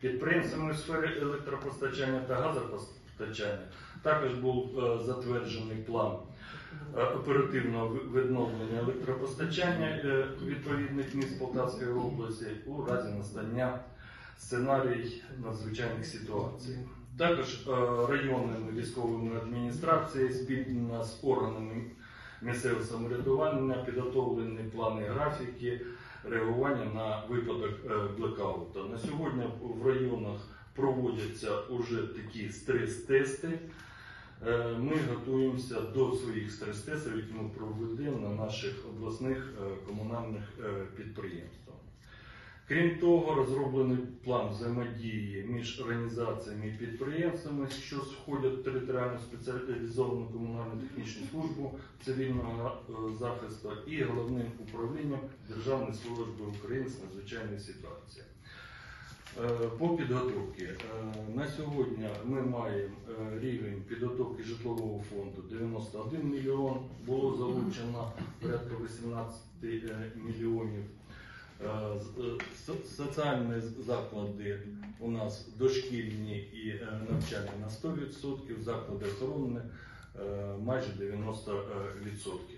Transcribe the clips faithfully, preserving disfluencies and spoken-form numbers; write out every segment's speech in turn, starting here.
Підприємствами у сфері електропостачання та газопостачання також був затверджений план оперативного відновлення електропостачання відповідних міст Полтавської області у разі настання сценарій надзвичайних ситуацій. Також районними військовими адміністраціями спільно з органами місцевого самоврядування підготовлені плани графіки реагування на випадок блекауту. На сьогодні в районах проводяться вже такі стрес-тести. Ми готуємося до своїх стрес-тестів, які ми проведемо на наших обласних комунальних підприємствах. Крім того, розроблений план взаємодії між організаціями і підприємствами, що входять в територіально спеціалізовану комунальну технічну службу цивільного захисту і Головним управлінням Державної служби України з надзвичайних ситуацій. По підготовці. На сьогодні ми маємо рівень підготовки житлового фонду дев'яносто один мільйон, було залучено порядка вісімнадцять мільйонів. Соціальні заклади у нас дошкільні і навчальні на сто відсотків, заклади охорони майже дев'яносто відсотків.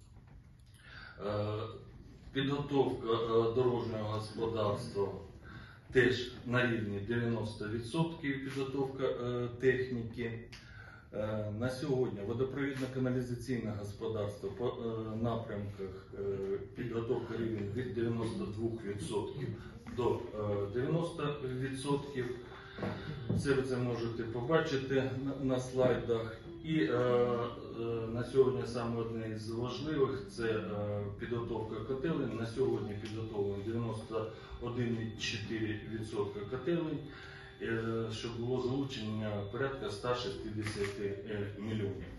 Підготовка дорожнього господарства теж на рівні дев'яносто відсотків підготовка техніки. На сьогодні водопровідно-каналізаційне господарство по напрямках підготовка рівень від дев'яноста двох відсотків до дев'яноста відсотків. Це ви це можете побачити на слайдах. І е, е, на сьогодні саме одне з важливих – це е, підготовка котелень. На сьогодні підготовлено дев'яносто один цілих чотири десятих відсотка котелень, е, щоб було залучення порядка ста шістдесяти мільйонів.